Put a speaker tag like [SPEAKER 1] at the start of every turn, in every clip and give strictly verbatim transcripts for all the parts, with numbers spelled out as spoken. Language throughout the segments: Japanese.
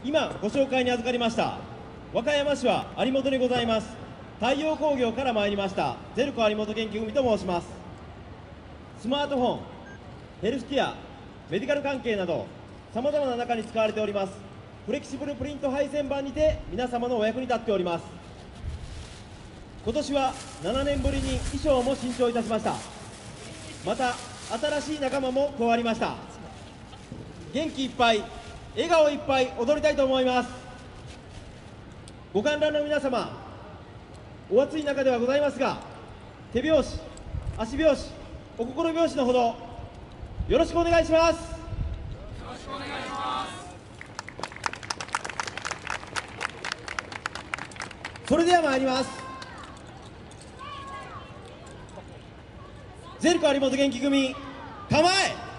[SPEAKER 1] 今ご紹介に預かりました和歌山市は有本にございます太陽工業から参りましたゼルコ有本研究組と申します。スマートフォン、ヘルスケア、メディカル関係などさまざまな中に使われておりますフレキシブルプリント配線板にて皆様のお役に立っております。今年はななねんぶりに衣装も新調いたしました。また新しい仲間も加わりました。元気いっぱい笑顔いっぱい踊りたいと思います。ご観覧の皆様、お暑い中ではございますが手拍子、足拍子、お心拍子のほどよろしくお願いします。
[SPEAKER 2] よろしくお願いします。
[SPEAKER 1] それでは参ります。ゼルコ有本元気組構え。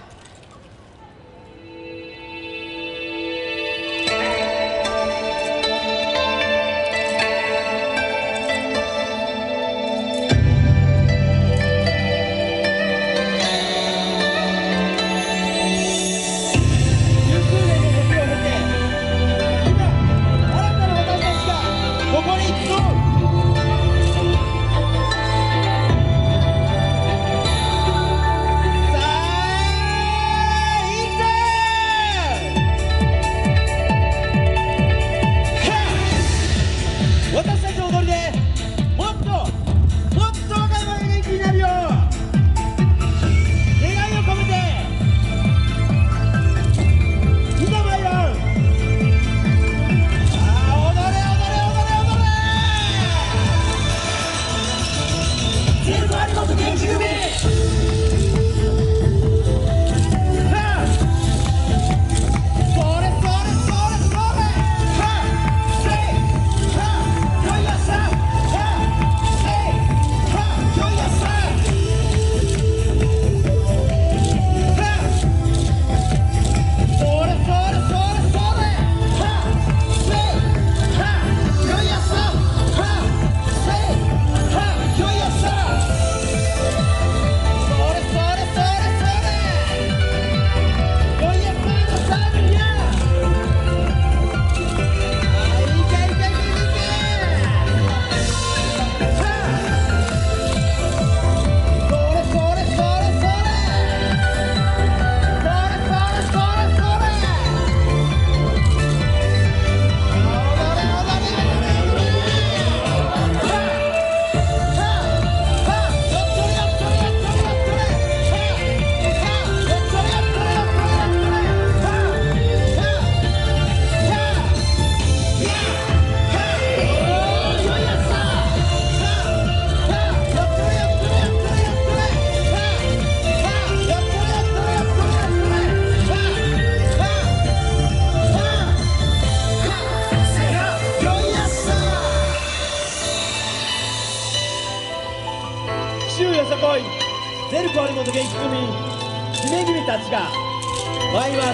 [SPEAKER 1] ゼルコ有本元気組姫君たちが参ります。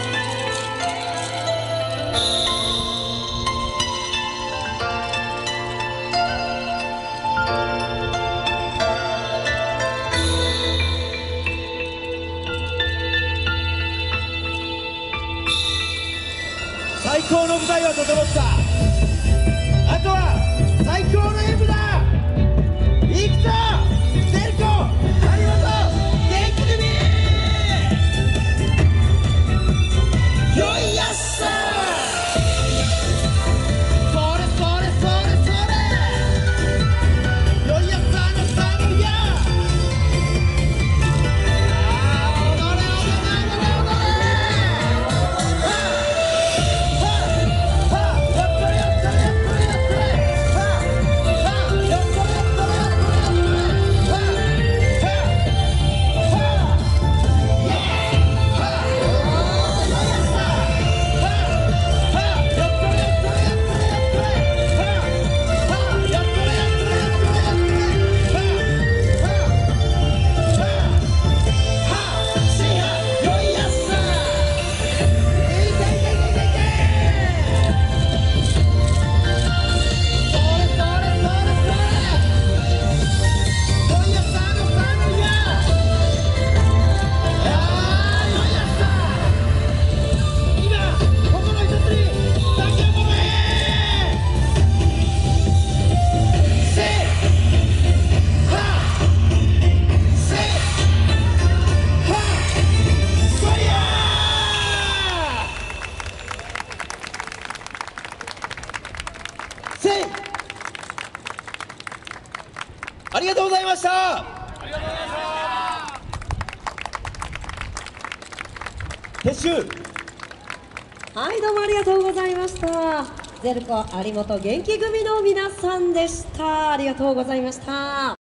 [SPEAKER 1] 最高の舞台は整った。あとは最高の演舞だ。行くぞゼルコ有本元気組。よいやっさそれそれそれそれよいやっさのさのや踊れ踊れ踊れ踊れ。 せい。ありがとうございました。
[SPEAKER 2] ありがとうございました。
[SPEAKER 1] 撤収。
[SPEAKER 3] はい、どうもありがとうございました。ゼルコ有本元気組の皆さんでした。ありがとうございました。